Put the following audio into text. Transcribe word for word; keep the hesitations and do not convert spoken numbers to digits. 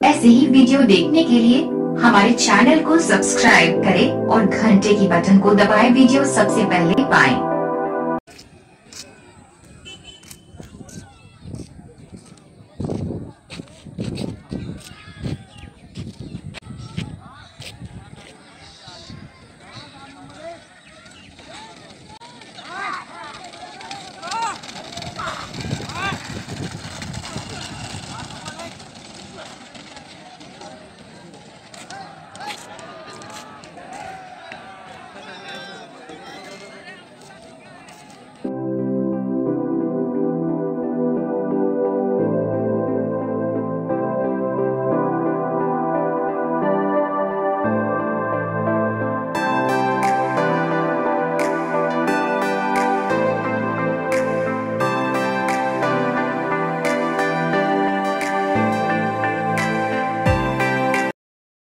ऐसे ही वीडियो देखने के लिए हमारे चैनल को सब्सक्राइब करें और घंटे की बटन को दबाएं वीडियो सबसे पहले पाएं।